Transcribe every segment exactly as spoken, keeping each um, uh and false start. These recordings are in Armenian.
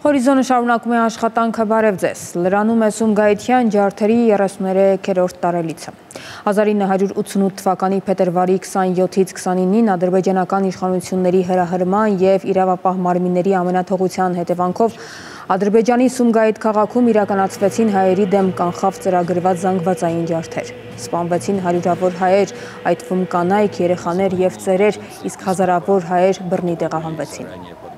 Հորիզոնը շարունակում է աշխատանքը բարև ձեզ, լրանում է Սումգայիթյան ջարդերի երեսուններեքերորդ տարելիցը։ հազար ինը հարյուր ութսունութ թվականի փետրվարի քսանյոթից քսանինին ադրբեջանական իշխանությունների հրահրման և իրավապահ մարմինների ամենաթողության հետևանքով Ադրբեջանի Սումգայիթ քաղաքում իրականացվեցին հայերի դեմ կանխավ ծրագրված զանգվածային ջարդեր։ Սպանվեցին հարյուրավոր հայեր, այդ թվում կանայք, երեխաներ և ծերեր, իսկ հազարավոր հայեր բռնի տեղահանվեցին։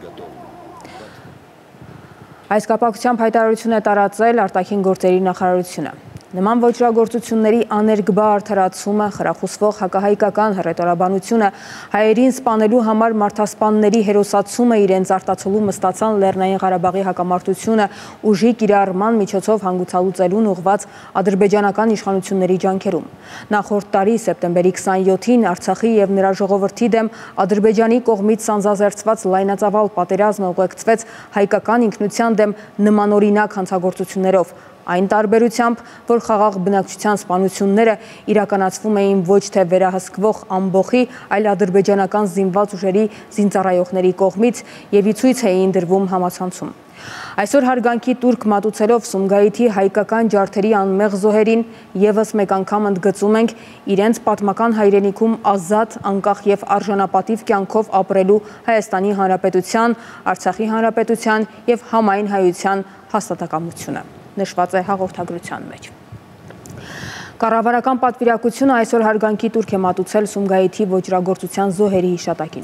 Այս կապակցությամբ հայտարարություն է տարածել արտաքին գործերի նախարարությունը։ Նման ոճրագործությունների աներկբա արդարացումը, խրախուսվող հակահայկական հռետորաբանությունը, հայերին սպանելու համար մարդասպանների հերոսացումը, իրենց արտացոլումը ստացան Լեռնային Ղարաբաղի հակամարտությունը ուժի կիրառման միջոցով հանգուցալուծելուն ուղղված ադրբեջանական իշխանությունների ջանքերում։ Նախորդ տարի սեպտեմբերի քսանյոթին Արցախի և նրա ժողովրդի դեմ Ադրբեջանի կողմից սանձազերծված լայնածավալ պատերազմը ուղեկցվեց հայկական ինքնության դեմ նմանօրինակ հանցագործություններով, այն տարբերությամբ, որ խաղաղ բնակչության սպանությունները իրականացվում էին ոչ թե վերահսկվող ամբոխի, այլ ադրբեջանական զինված ուժերի զինծառայողների կողմից և ի ցույց էին դրվում համացանցում։ Այսօր հարգանքի տուրք մատուցելով Սումգայիթի հայկական ջարդերի անմեղ զոհերին ևս մեկ անգամ ընդգծում ենք իրենց պատմական հայրենիքում ազատ, անկախ և արժանապատիվ կյանքով ապրելու Հայաստանի Հանրապետության, Արցախի Հանրապետության և համայն հայության հաստատակամությունը, նշված է հաղորդագրության մեջ։ Կառավարական պատվիրակությունը այսօր հարգանքի տուրք է մատուցել Սումգայիթի ոճրագործության զոհերի հիշատակին։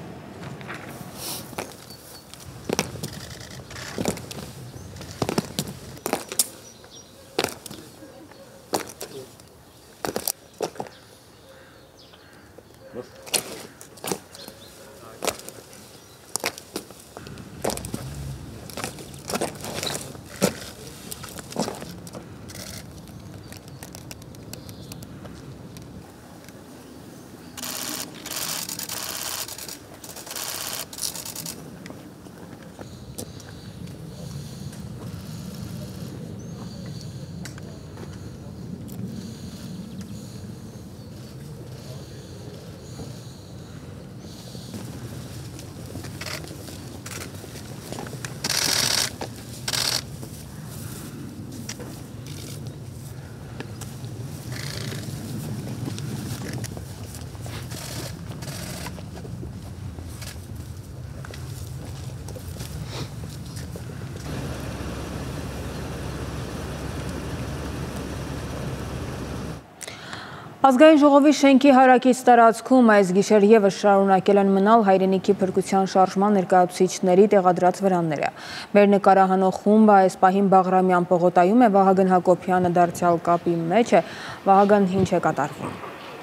Ազգային ժողովի շենքի հարակից տարածքում այս գիշեր ևս շարունակել են մնալ հայրենիքի փրկության շարժման ներկայացուցիչների տեղադրած վրանները։ Մեր նկարահանող խումբը այս պահին Բաղրամյան պողոտայում է, Վահագն Հակոբյանը դարձյալ կապի մեջ է։ Վահագն, ինչ է կատարվում։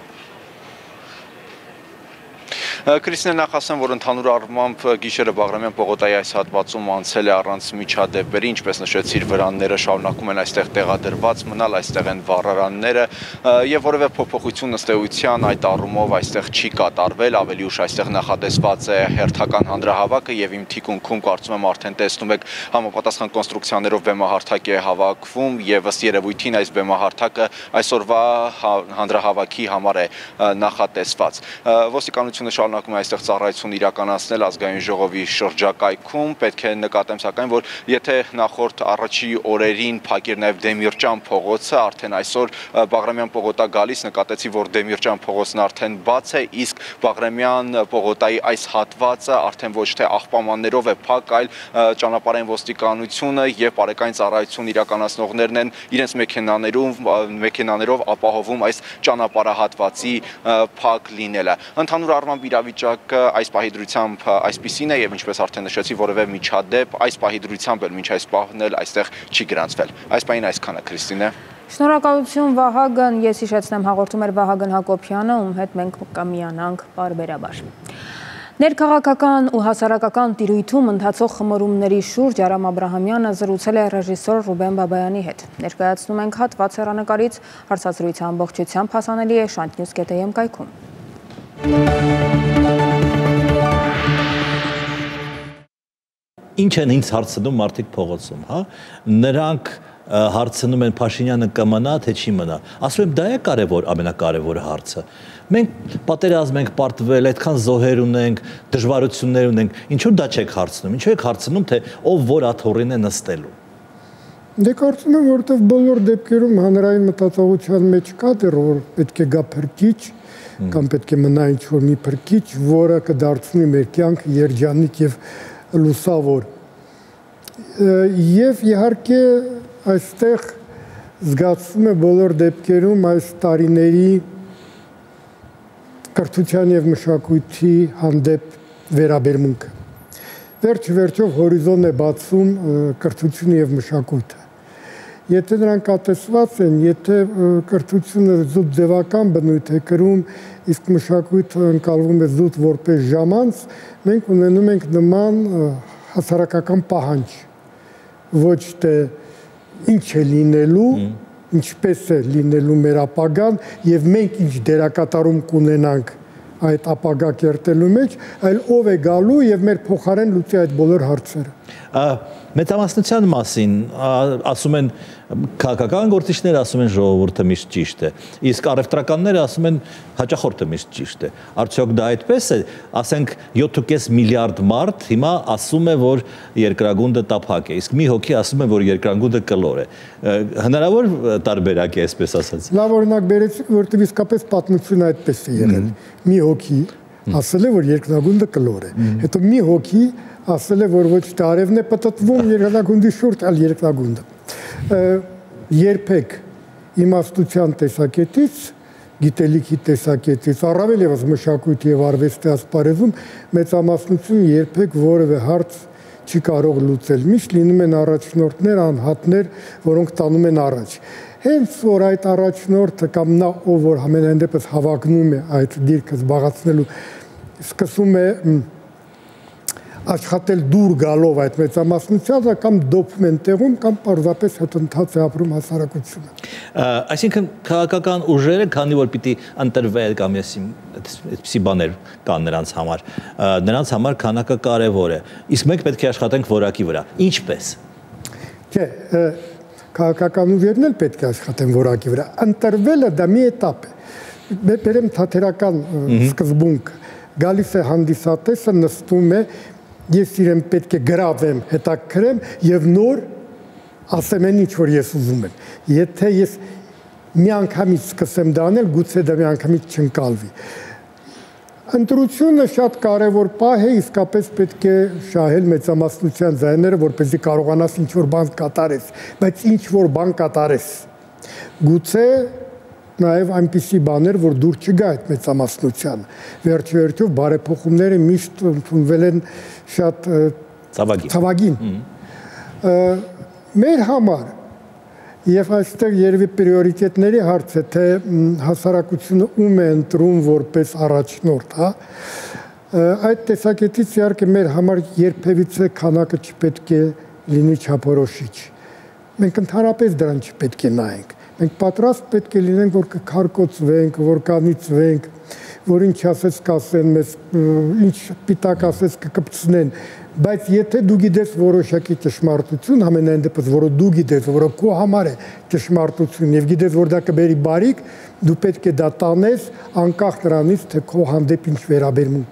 Քրիստինե, նախ ասեմ, որ ընդհանուր առմամբ գիշերը Բաղրամյան պողոտայի այս հատվածում անցել է առանց միջադեպերի, ինչպես նշեցիր, վրանները շարունակում են այստեղ տեղադրված մնալ, այստեղ են վառարանները եւ որևէ փոփոխություն ըստ էության այդ առումով այստեղ չի կատարվել, ավելի ուշ այստեղ նախատեսված է հերթական հանրահավաքը եւ իմ թիկունքում կարծում եմ արդեն տեսնում եք համապատասխան կոնստրուկցիաներով բեմահարթակ է հավաքվում եւ ըստ երևույթին այս բեմահարթակը այսօրվա հանրահավաքի համար է նախատեսված։ Ոստիկանությունը շարունակում է այստեղ ծառայություն իրականացնել ազգային ժողովի շրջակայքում, պետք է նկատեմ սակայն, որ եթե նախորդ առաջի օրերին փակիր նաև Դեմիրճան փողոցը, արդեն այսօր Բաղրամյան պողոտա գալիս նկատեցի, որ Դեմիրճան փողոցն արդեն բաց է, իսկ Բաղրամյան պողոտայի այս հատվածը արդեն ոչ թե աղբամաններով է փակ, այլ ճանապարհային ոստիկանությունը եւ բարեկային ծառայություն իրականացնողներն են իրենց մեքենաներով մեքենաներով ապահովում այս ճանապարհահատվածի փակ լինելը։ Ընդհանուր առմամբ իրավիճակը այս պահի դրությամբ այսպիսին է եւ ինչպես արդեն նշեցի, որևէ միջադեպ այս պահի դրությամբ էլ մինչ այս պահն էլ այստեղ չի գրանցվել։ Այս պահին այսքանը, Քրիստինե։ Շնորհակալություն, Վահագն, ես հիշեցնեմ, հաղորդում էր Վահագն Հակոբյանը, ում հետ մենք կմիանանք պարբերաբար։ Ներքաղաքական ու հասարակական տիրույթում ընթացող խմորումների շուրջ Արամ Աբրահամյանը զրուցել է ռեժիսոր Ռուբեն Բաբայանի հետ։ Ներկայացնում ենք հատված հեռանկարից, հարցազրույցը ամբողջությամբ հասանելի է Շանթ Նյուզ կետ էմ կայքում։ Ինչ են ինձ հարցնում մարդիկ փողոցում, հա? Նրանք հարցնում են Փաշինյանը կմնա, թե չի մնա։ Ասում եմ, դա է կարևոր, ամենակարևոր հարցը։ Մենք պատերազմ ենք պարտվել, այդքան զոհեր ունենք, դժվարություններ ունենք, ինչու դա չեք հարցնում, ինչու եք հարցնում, թե ով որ աթոռին է նստելու։ Դե կարծում եմ, որովհետև բոլոր դեպքերում հանրային մտածողության մեջ կա դեռ, որ պետք է գա փրկիչ, կամ պետք է մնա ինչ-որ մի փրկիչ, որը կդարձնի մեր կյանքը երջանիկ և լուսավոր։ Եվ իհարկե այստեղ զգացվում է բոլոր դեպքերում այս տարիների կրթության և մշակույթի հանդեպ վերաբերմունքը։ Վերջ-վերջով հորիզոն է բացում կրթությունը և մշակույթը։ Եթե նրանք կատեսված են, եթե կրթությունը զուտ ձևական բնույթ է կրում, իսկ մշակույթը ընկալվում է զուտ որպես ժամանց, մենք ունենում ենք նման հասարակական պահանջ, ոչ թե ինչ է լինելու, ինչպես է լինելու մեր ապագան, և մենք ինչ դերակատարում կունենանք այդ ապագա կերտելու մեջ, այլ ով է գալու և մեր փոխարեն լուծի այդ բոլոր հարցերը։ Մեծամասնության մասին ասում են քաղաքական գործիչները, ասում են ժողովուրդը միշտ ճիշտ է, իսկ առևտրականները ասում են հաճախորդը միշտ ճիշտ է։ Արդյոք դա այդպես է, ասենք յոթ ու կես միլիարդ մարդ հիմա ասում է, որ երկրագունդը տափակ է, իսկ մի հոգի ասում է, որ երկրագունդը կլոր է։ Հնարավոր տարբերակ է, այսպես ասած։ Լավ օրինակ բերեցիք, որովհետև իսկապես պատմությունը այդպես է եղել։ Մի հոգի ասել է, որ երկրագունդը կլոր է։ Հետո մի հոգի ասել է, որ ոչ թե արևն է պտտվում երկրագունդի շուրջ, այլ երկրագունդը։ Երբեք իմաստության տեսակետից, գիտելիքի տեսակետից, առավել ևս մշակույթի և արվեստի ասպարեզում մեծամասնությունը երբեք որևէ հարց չի կարող լուծել։ Միշտ լինում են առաջնորդներ, անհատներ, որոնք տանում են առաջ։ Հենց որ այդ առաջնորդը կամ նա, ով որ համենայն դեպս հավակնում է այդ դիրքը զբաղեցնելու, սկսում է աշխատել դուր գալով այդ մեծամասնությանը, կամ դոփում են տեղում, կամ պարզապես հետընթաց է ապրում հասարակությունը։ Այսինքն քաղաքական ուժերը, քանի որ պիտի ընտրվել կամ այսպիսի բաներ կան նրանց համար, նրանց համար քանակը կարևոր է։ Իսկ մենք պետք է աշխատենք որակի վրա։ Ինչպես։ Չէ, քաղաքական ուժերն էլ պետք է աշխատեն որակի վրա։ Ընտրվելը դա մի էտապ է։ Բերեմ թատերական սկզբունքը։ Գալիս է հանդիսատեսը, նստում է, ես իրեն պետք է գրավեմ, հետաքրեմ և նոր ասեմ են ինչ, որ ես ուզում եմ։ Եթե ես մի անգամից սկսեմ դա անել, գուցե դա մի անգամից չընկալվի։ Ընտրությունը շատ կարևոր պահ է, իսկապես պետք է շահել մեծամասնության ձայները, որպեսզի կարողանաս ինչ-որ բան կատարես, բայց ինչ-որ բան կատարես։ Գուցե նաև այնպիսի բաներ, որ դուր չգա այդ մեծամասնությանը։ Վերջ-վերջով բարեփոխումները միշտ ընդունվել են շատ ցավագին։ Մեր համար, և այստեղ երևի պրիորիտետների հարց է, թե հասարակությունը ում է ընտրում որպես առաջնորդ, այդ տեսակետից իհարկե մեր համար երբևիցե քանակը չպետք է լինի չափորոշիչ։ Մենք ընդհանրապես դրան չպետք է նայենք։ Մենք պատրաստ պետք է լինենք, որ կքարկոծվենք, որ կանիծվենք, որ ինչ ասես կասեն մեզ, ինչ պիտակ ասես կկպցնեն, բայց եթե դու գիտես որոշակի ճշմարտություն, ամենայն դեպս, որը դու գիտես, որը քո համար է ճշմարտություն և գիտես, որ դա կբերի բարիք, դու պետք է դա տանես, անկախ նրանից, թե քո հանդեպ ինչ վերաբերմունք։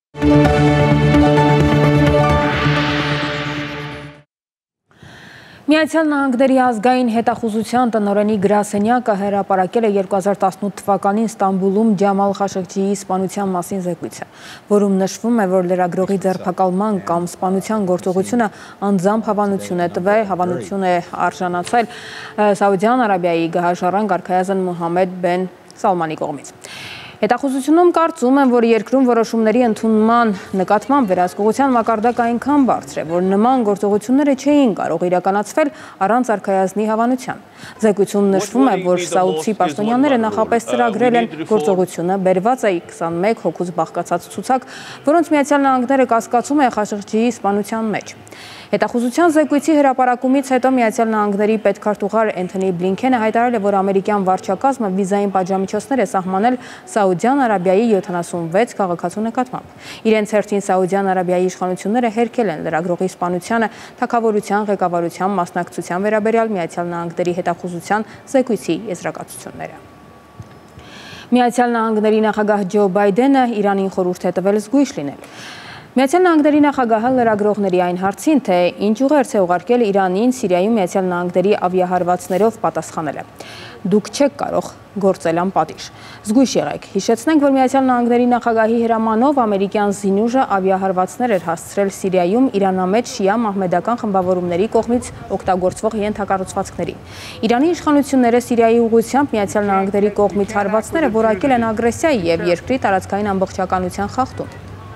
Միացյալ Նահանգների ազգային հետախուզության տնօրենի գրասենյակը հրապարակել է երկու հազար տասնութ թվականին Ստամբուլում Ջամալ Խաշղջիի սպանության մասին զեկույցը, որում նշվում է, որ լրագրողի ձերբակալման կամ սպանության գործողությունը անձամբ հավանություն է տվել, հավանություն է արժանացել Սաուդյան Արաբիայի գահաժառանգ արքայազն Մոհամմեդ բեն Սալմանի կողմից։ Հետախուզությունում կարծում են, որ երկրում որոշումների ընդունման նկատմամբ վերահսկողության մակարդակը այնքան բարձր է, որ նման գործողությունները չէին կարող իրականացվել առանց արքայազնի հավանության։ Զեկույցում նշվում է, որ սաուդցի պաշտոնյաները նախապես ծրագրել են գործողությունը, բերված է քսանմեկ հոգուց բաղկացած ցուցակ, որոնց Միացյալ Նահանգները կասկածում է Խաշղջիի սպանության մեջ։ Հետախուզության զեկույցի հրապարակումից հետո Միացյալ Նահանգների պետքարտուղար Էնթոնի Բլինքենը հայտարարել է, որ ամերիկյան վարչակազմը վիզային պատժամիջոցներ է սահմանել Սաուդյան Սաուդյան Արաբիայի յոթանասունվեց քաղաքացու նկատմամբ։ Իրենց հերթին Սաուդյան Արաբիայի իշխանությունները հերքել են լրագրողի սպանությանը, թագավորության ղեկավարության մասնակցության վերաբերյալ Միացյալ Նահանգների հետախուզության զեկույցի եզրակացությունները։ Միացյալ Նահանգների նախագահ Ջո Բայդենը Իրանին խորհուրդ է տվել զգույշ լինել։ Միացյալ Նահանգների նախագահը լրագրողների այն հարցին, թե ինչ ուղերձ է ուղարկել Իրանին Սիրիայում Միացյալ Նահանգների ավիահարվածներով պատասխանել է. Դուք չեք կարող գործել անպատիժ։ Զգույշ եղեք։ Հիշեցնենք, որ Միացյալ Նահանգների նախագահի հրամանով ամերիկյան զինուժը ավիահարվածներ էր հասցրել Սիրիայում իրանամետ շիա մահմեդական խմբավորումների կողմից օգտագործվող ենթակառուցվածքների։ Իրանի իշխանությունները Սիրիայի ուղղությամբ Միացյալ Նահանգների կողմից հարվածները որակել են ագրեսիայի եւ երկրի տարածքային ամբողջականության խախտում։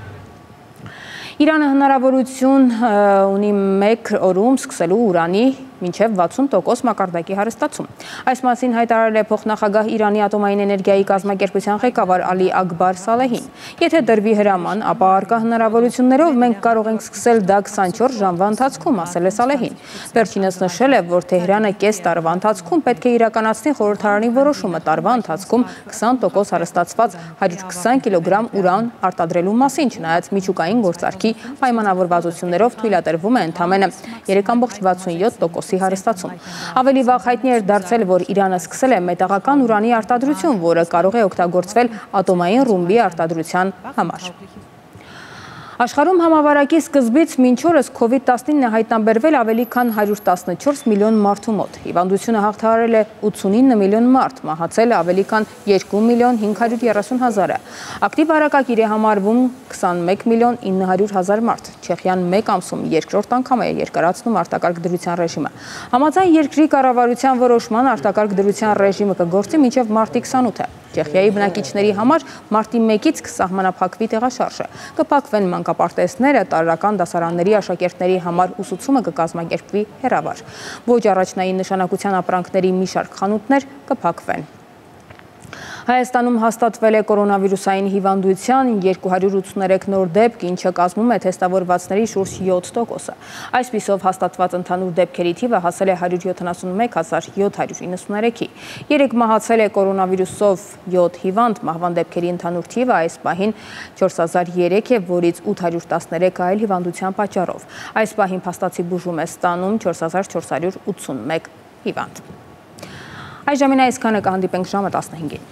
Իրանը հնարավորություն ունի մեկ օրում սկսելու ուրանի մինչև վաթսուն տոկոս մակարդակի հարստացում։ Այս մասին հայտարարել է փոխնախագահ Իրանի ատոմային էներգիայի կազմակերպության ղեկավար Ալի Ակբար Սալեհին։ Եթե դրվի հրաման, ապա առկա հնարավորություններով մենք կարող ենք սկսել դա քսանչորս ժամվա ընթացքում, ասել է Սալեհին։ Վերջինս նշել է, որ Թեհրանը կես տարվա ընթացքում պետք է իրականացնի խորհրդարանի որոշումը տարվա ընթացքում քսան տոկոս հարստացված հարյուր քսան կիլոգրամ ուրան արտադրելու մասին, չնայած միջուկային գործարքի պայմանավորվածություններով թույլատրվում է ընդամենը երեք կόμma վաթսունյոթ տոկոսի հարստացում։ Ավելի վաղ հայտնի էր դարձել, որ Իրանը սկսել է մետաղական ուրանի արտադրություն, որը կարող է օգտագործվել ատոմային ռումբի արտադրության համար։ Աշխարհում համավարակի սկզբից մինչ օրս քովիդ տասնինը հայտնաբերվել ավելի քան հարյուր տասնչորս միլիոն մարդու մոտ։ Հիվանդությունը հաղթահարել է ութսունինը միլիոն մարդ, մահացել ավելի քան երկու միլիոն հինգ հարյուր երեսուն հազարը։ Ակտիվ հարակակիր է համարվում քսանմեկ միլիոն ինը հարյուր հազար մարդ։ Չեխիան մեկ ամսում երկրորդ անգամ է երկարացնում արտակարգ դրության ռեժիմը։ Համաձայն երկրի կառավարության որոշման արտակարգ դրության ռեժիմը կգործի մինչև մարտի քսանութը։ Չեխիայի բնակիչների համար մարտի մեկից կսահմանափակվի տեղաշարժը, կփակվեն մանկապարտեզները, տարրական դասարանների աշակերտների համար ուսուցումը կկազմակերպվի հեռավար։ Ոչ առաջնային նշանակության ապրանքների մի շարք խանութներ կփակվեն։ Հայաստանում հաստատվել է կորոնավիրուսային հիվանդության երկու հարյուր ութսուներեք նոր դեպք, ինչը կազմում է թեստավորվածների շուրջ յոթ տոկոսը։ Այսպիսով հաստատված ընդհանուր դեպքերի թիվը հասել է հարյուր յոթանասունմեկ հազար յոթ հարյուր իննսուներեքի։ Երեկ մահացել է կորոնավիրուսով յոթ հիվանդ, մահվան դեպքերի ընդհանուր թիվը այս պահին չորս հազար երեք է, որից ութ հարյուր տասներեք այլ հիվանդության պատճառով։ Այս պահին փաստացի բուժում է ստանում չորս հազար չորս հարյուր ութսունմեկ հիվանդ։ Այժմին այսքանը, կհանդիպենք ժամը տասնհինգին։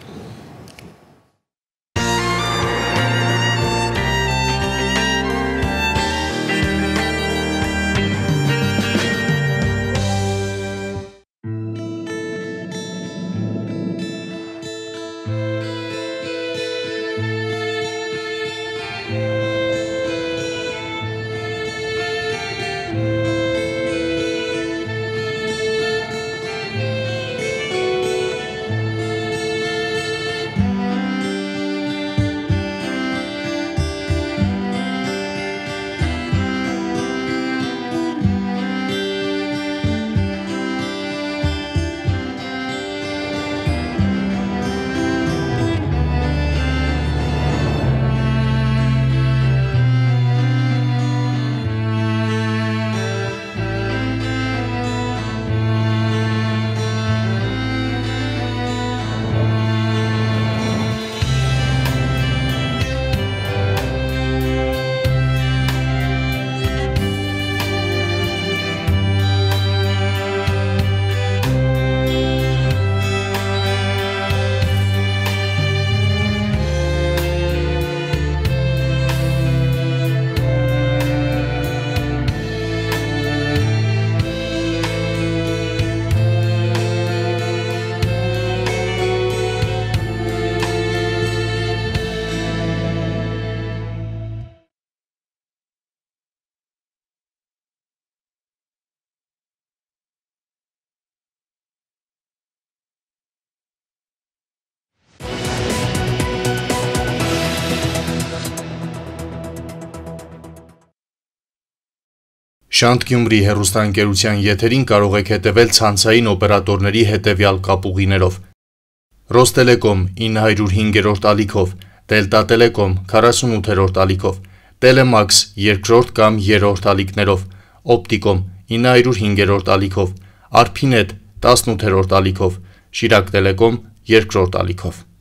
Շանթ Գյումրի հեռուստաընկերության եթերին կարող եք հետևել ցանցային օպերատորների հետևյալ կապուղիներով. Ռոստելեկոմ ինը հարյուր հինգերորդ ալիքով, Դելտա Տելեկոմ քառասունութերորդ ալիքով, Տելեմաքս երկրորդ կամ երրորդ ալիքներով, Օպտիկոմ ինը հարյուր հինգերորդ ալիքով, Արփինետ տասնութերորդ ալիքով, Շիրակ Տելեկոմ երկրորդ ալիքով։